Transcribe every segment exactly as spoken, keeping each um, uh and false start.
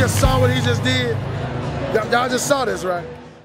just saw what he just did. Y'all just saw this, right?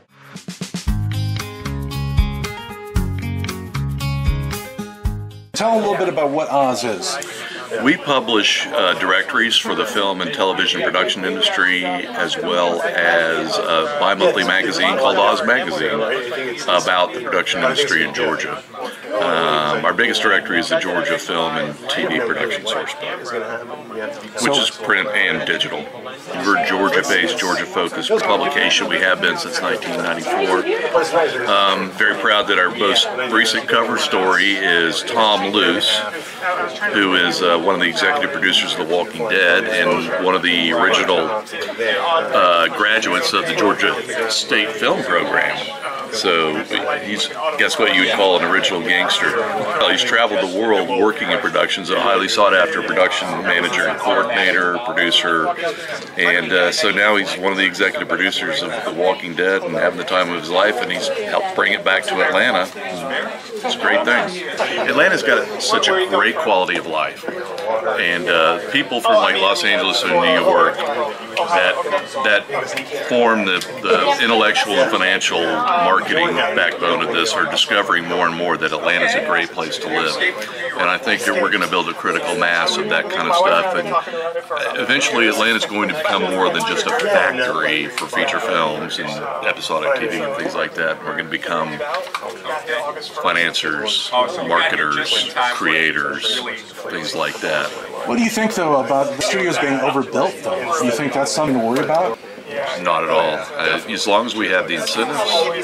Tell a little bit about what Oz is. We publish uh, directories for the film and television production industry, as well as a bi-monthly magazine called Oz Magazine about the production industry in Georgia. Um, our biggest directory is the Georgia Film and T V Production Source Book, which is print and digital. We're a Georgia-based, Georgia-focused publication. We have been since nineteen ninety-four. Um, very proud that our most recent cover story is Tom Luce, who is uh, one of the executive producers of The Walking Dead and one of the original uh, graduates of the Georgia State Film Program. So he's, guess what you would call an original gangster. Well, he's traveled the world working in productions, a highly sought after production manager and coordinator, producer, and uh, so now he's one of the executive producers of The Walking Dead and having the time of his life, and he's helped bring it back to Atlanta. It's a great thing. Atlanta's got such a great quality of life, and uh, people from like Los Angeles and New York that that form the, the intellectual and financial marketing backbone of this are discovering more and more that Atlanta's a great place to live. And I think that we're going to build a critical mass of that kind of stuff, and eventually Atlanta's going to become more than just a factory for feature films and episodic T V and things like that. We're going to become financiers, marketers, creators, things like that. What do you think, though, about the studios being overbuilt, though? Do you think that's something to worry about? Not at all. Uh, as long as we have the incentives,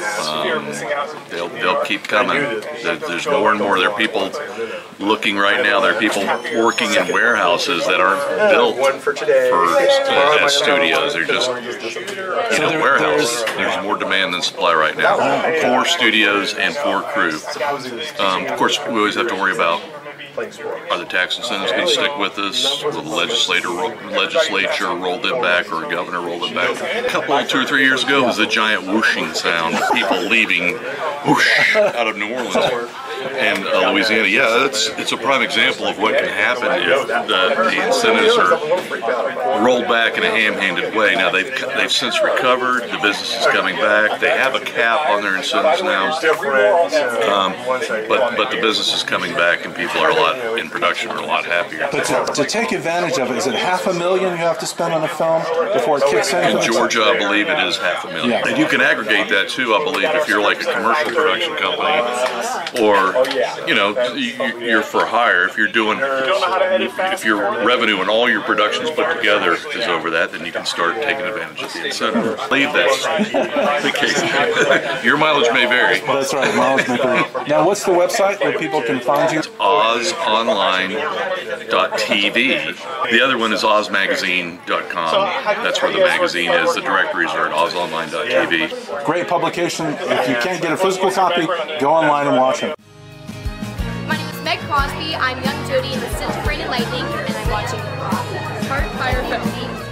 um, they'll, they'll keep coming. There, there's more and more. There are people looking right now. There are people working in warehouses that aren't built for uh, as studios. They're just, you know, warehouses. There's more demand than supply right now for studios and for crew. Um, of course, we always have to worry about, are the tax incentives going to stick with us? Will the legislator, legislature roll them back, or a governor roll them back? A couple, two or three years ago, was a giant whooshing sound, people leaving whoosh out of New Orleans and uh, Louisiana. Yeah, it's it's a prime example of what can happen if the, the incentives are rolled back in a ham-handed way. Now they've they've since recovered. The business is coming back. They have a cap on their incentives now, um, but but the business is coming back, and people are a lot in production are a lot happier. But to, to take advantage of it, is it half a million you have to spend on a film before it kicks in? In Georgia, I believe it is half a million. Yeah. And you can aggregate that too, I believe, if you're like a commercial production company, or you know, you're for hire. If you're doing, if your revenue and all your productions put together is over that, then you can start taking advantage of the incentive. I believe that's the case. Your mileage may vary. That's right, mileage may vary. Now, what's the website where people can find you? Oz Online dot T V. The other one is Oz Magazine dot com. That's where the magazine is. The directories are at Oz Online dot T V. Great publication. If you can't get a physical copy, go online and watch them. My name is Meg Crosby. I'm young Jody in the Scent of Rain and Lightning, and I'm watching Heart Fire Festival.